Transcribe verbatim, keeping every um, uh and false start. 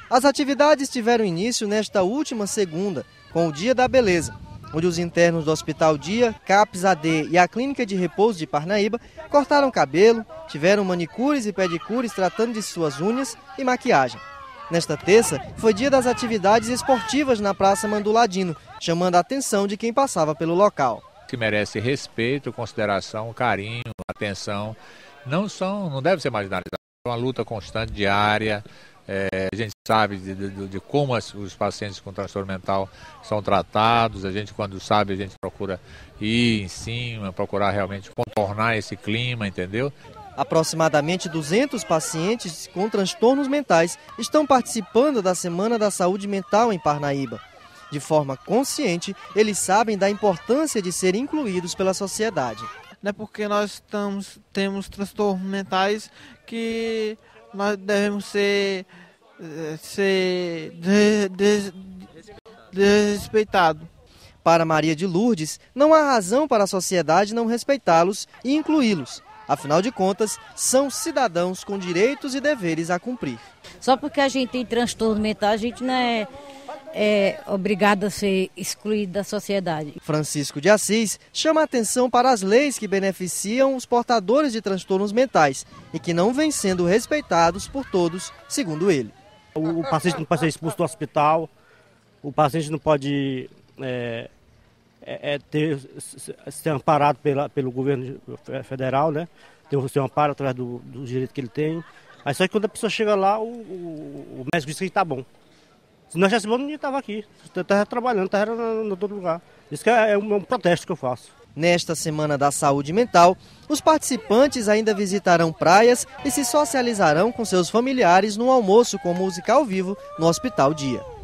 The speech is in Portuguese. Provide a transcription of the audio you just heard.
As atividades tiveram início nesta última segunda, com o Dia da Beleza, onde os internos do Hospital Dia, CAPS A D e a Clínica de Repouso de Parnaíba cortaram cabelo, tiveram manicures e pedicures tratando de suas unhas e maquiagem. Nesta terça, foi dia das atividades esportivas na Praça Manduladino, chamando a atenção de quem passava pelo local. Que merece respeito, consideração, carinho, atenção, não são, não deve ser marginalizado. É uma luta constante, diária. É, a gente sabe de, de, de como as, os pacientes com transtorno mental são tratados. A gente, quando sabe, a gente procura ir em cima, procurar realmente contornar esse clima, entendeu? Aproximadamente duzentos pacientes com transtornos mentais estão participando da Semana da Saúde Mental em Parnaíba. De forma consciente, eles sabem da importância de serem incluídos pela sociedade. Não é porque nós estamos, temos transtornos mentais que nós devemos ser, ser desrespeitados. Para Maria de Lourdes, não há razão para a sociedade não respeitá-los e incluí-los. Afinal de contas, são cidadãos com direitos e deveres a cumprir. Só porque a gente tem transtorno mental, a gente não é, é obrigado a ser excluído da sociedade. Francisco de Assis chama a atenção para as leis que beneficiam os portadores de transtornos mentais e que não vêm sendo respeitados por todos, segundo ele. O, o paciente não pode ser expulso do hospital, o paciente não pode é, é, ter, ser amparado pela, pelo governo federal, né? Tem o seu amparo através do, do direito que ele tem. Aí só que quando a pessoa chega lá, o, o, o médico diz que está bom. Se não estivesse bom, ninguém estava aqui. Estava trabalhando, estava em outro lugar. Isso que é um, é um protesto que eu faço. Nesta Semana da Saúde Mental, os participantes ainda visitarão praias e se socializarão com seus familiares no almoço com música ao vivo no Hospital Dia.